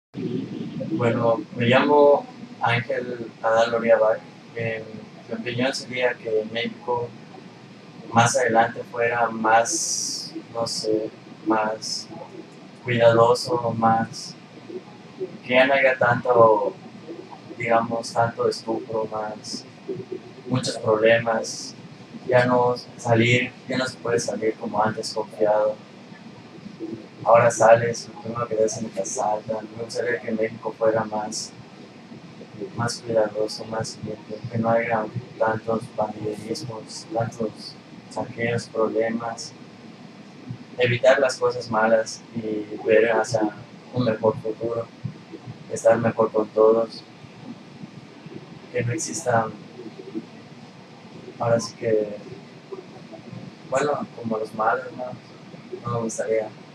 Bueno, me llamo Ángel Adal Oriabal. Mi opinión sería que México más adelante fuera más, no sé, más cuidadoso, más, que ya no haya tanto, digamos, tanto estupro, más, muchos problemas, ya no se puede salir como antes confiado. Ahora sales, lo primero que te hacen es que te asaltan. Me gustaría que México fuera más cuidadoso, más limpio, que no haya tantos pandillerismos, tantos saqueos, problemas, evitar las cosas malas y ver hacia un mejor futuro, estar mejor con todos, que no existan, ahora sí que, bueno, como los malos, no me gustaría.